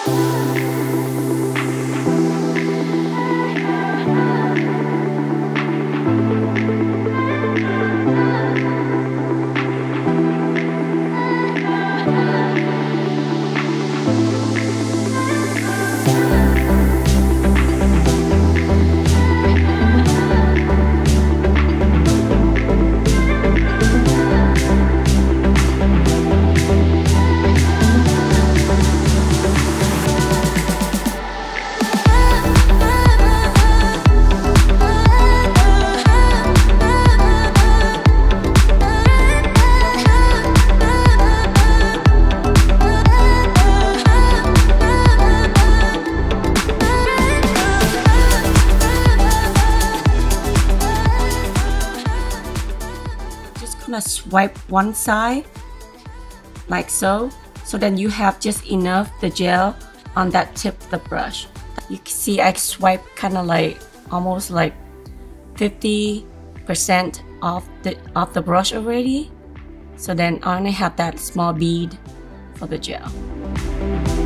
Gonna swipe one side like so, so then you have just enough the gel on that tip of the brush. You can see I swipe kind of like almost like 50% off the brush already, so then I only have that small bead for the gel.